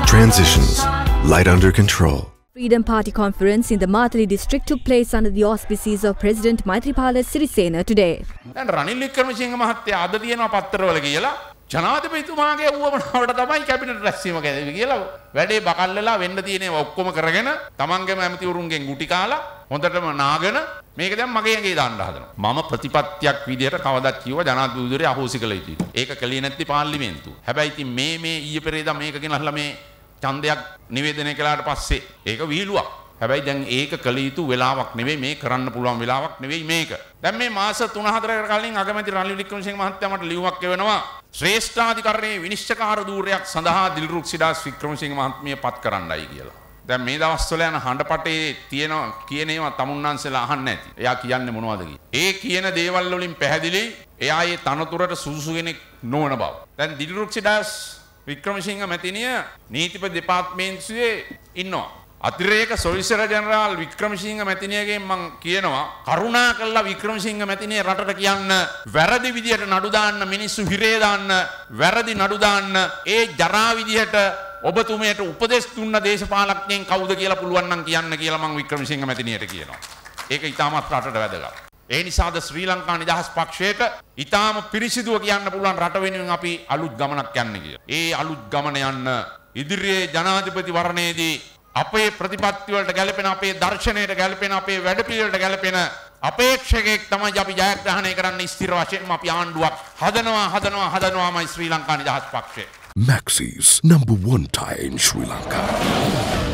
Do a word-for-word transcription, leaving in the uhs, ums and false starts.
Transitions. Light under control. Freedom Party conference in the Matali district took place under the auspices of President Maithripala Sirisena today. දැන් රනිල් වික්‍රමසිංහ මහත්තයා අද තියෙනවා පත්තරවල කියලා ජනාධිපතිතුමාගේ වුවමනාවට තමයි cabinet රැස්වීම ගැදෙවි කියලා වැඩේ බකල් වෙලා වෙන්න තියෙන ඒවා ඔක්කොම කරගෙන තමන්ගේම ඇමතිවරුන්ගෙන් ගුටි කාලා හොඳටම නාගෙන මේක දැන් මගේ ඇඟේ දාන්න හදනවා. මම ප්‍රතිපත්තියක් විදියට කවදාත් කිව්වා ජනාධිපතිවරේ අහෝසි කළ යුතුයි. ඒක කළේ නැති පාර්ලිමේන්තුව. හැබැයි ඉතින් මේ මේ ඊයේ පෙරේදා මේක ගෙනල්ලා මේ ඡන්දයක් නිවේදනය කළාට පස්සේ ඒක වීලුවක්. හැබැයි දැන් ඒක කළ යුතු වෙලාවක් නෙවෙයි, මේ කරන්න පුළුවන් වෙලාවක් නෙවෙයි මේක. දැන් මේ මාස තුන හතරකට කලින් අගමැති රනිල් වික්‍රමසිංහ මහත්තයා මට ලියුමක් එවනවා ශ්‍රේෂ්ඨාධිකරණයේ විනිශ්චයකාර ධූරයක් සඳහා දිල්රුක්ෂි දාස් වික්‍රමසිංහ මහත්මිය පත් කරන්නයි කියලා. දැන් මේ දවස්වල යන හඬපටේ තියෙන කියන ඒවා තමුන්නාන්සලා අහන්න ඇති. එයා කියන්නේ මොනවද කියලා. ඒ කියන දේවල් වලින් පැහැදිලි එයා ඒ තනතුරට සුදුසු කෙනෙක් නොවන බව. දැන් දිල්රුක්ෂි දාස් වික්‍රමසිංහ මැතිණිය නීතිපති දෙපාර්තමේන්තුවේ ඉන්නවා. අතිරේක සොලිසිටර් ජෙනරාල් වික්‍රමසිංහ මැතිණියගෙන් මම කියනවා කරුණා කළා වික්‍රමසිංහ මැතිණිය රටට කියන්න වැරදි විදියට නඩු දාන්න, මිනිස්සු හිරේ දාන්න, වැරදි නඩු දාන්න, ඒ ජරා විදියට ඔබතුමියට උපදෙස් දුන්න දේශපාලඥයෙන් කවුද කියලා පුළුවන් නම් කියන්න කියලා මම වික්‍රමසිංහ මැතිණියට කියනවා. ඒක ඊටමත් රටට වැදගත්. ඒ නිසාද ශ්‍රී ලංකා නිදහස් පක්ෂයට ඊටාම පිරිසිදුව කියන්න පුළුවන් රට වෙනුවෙන් අපි අලුත් ගමනක් යන්නේ කියලා. ඒ අලුත් ගමන යන්න ඉදිරියේ ජනාධිපති වරණයේදී අපේ ප්‍රතිපත්ති වලට ගැලපෙන, අපේ දර්ශනයට ගැලපෙන, අපේ වැඩපිළිවෙලට ගැලපෙන අපේක්ෂකෙක් තමයි අපි ජයග්‍රහණය කරන්න ස්ථිර වශයෙන්ම අපි ආණ්ඩුවක් හදනවා හදනවා හදනවාමයි ශ්‍රී ලංකා නිදහස් පක්ෂය. Maxis, number one tie in Sri Lanka.